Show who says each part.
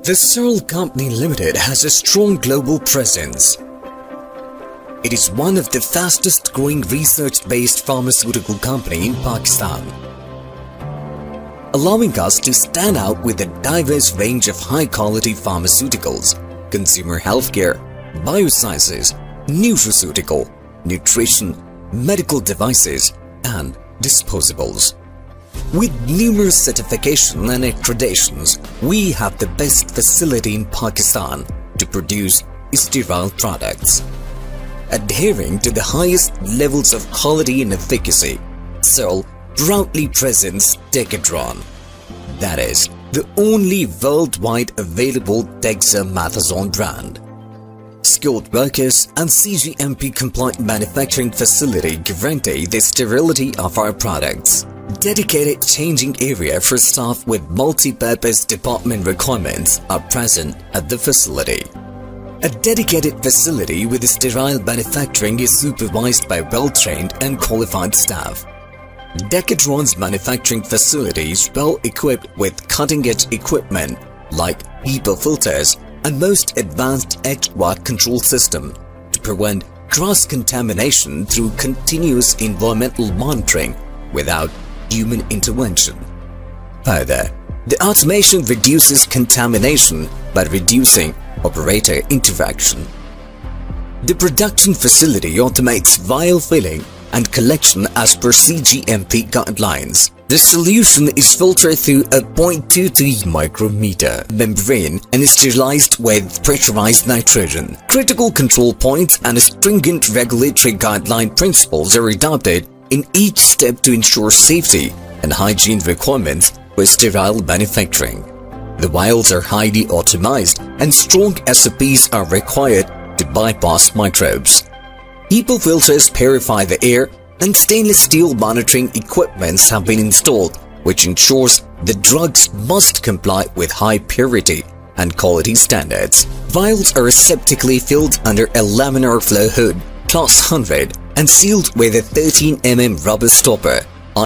Speaker 1: The Searle Company Limited has a strong global presence. It is one of the fastest growing research-based pharmaceutical company in Pakistan, allowing us to stand out with a diverse range of high-quality pharmaceuticals, consumer healthcare, biosciences, nutraceutical, nutrition, medical devices, and disposables. With numerous certifications and accreditations, we have the best facility in Pakistan to produce sterile products. Adhering to the highest levels of quality and efficacy, Searle proudly presents Decadron. That is, the only worldwide available dexamethasone brand. Skilled workers and CGMP-compliant manufacturing facility guarantee the sterility of our products. Dedicated changing area for staff with multi-purpose department requirements are present at the facility. A dedicated facility with sterile manufacturing is supervised by well-trained and qualified staff. Decadron's manufacturing facility is well equipped with cutting-edge equipment like HEPA filters and most advanced HVAC control system to prevent cross-contamination through continuous environmental monitoring without human intervention. Further, the automation reduces contamination by reducing operator interaction. The production facility automates vial filling and collection as per CGMP guidelines. The solution is filtered through a 0.23 micrometer membrane and is sterilized with pressurized nitrogen. Critical control points and stringent regulatory guideline principles are adopted in each step to ensure safety and hygiene requirements for sterile manufacturing. The vials are highly optimized and strong SOPs are required to bypass microbes. HEPA filters purify the air and stainless steel monitoring equipments have been installed, which ensures the drugs must comply with high purity and quality standards. Vials are aseptically filled under a laminar flow hood, class 100, and sealed with a 13 mm rubber stopper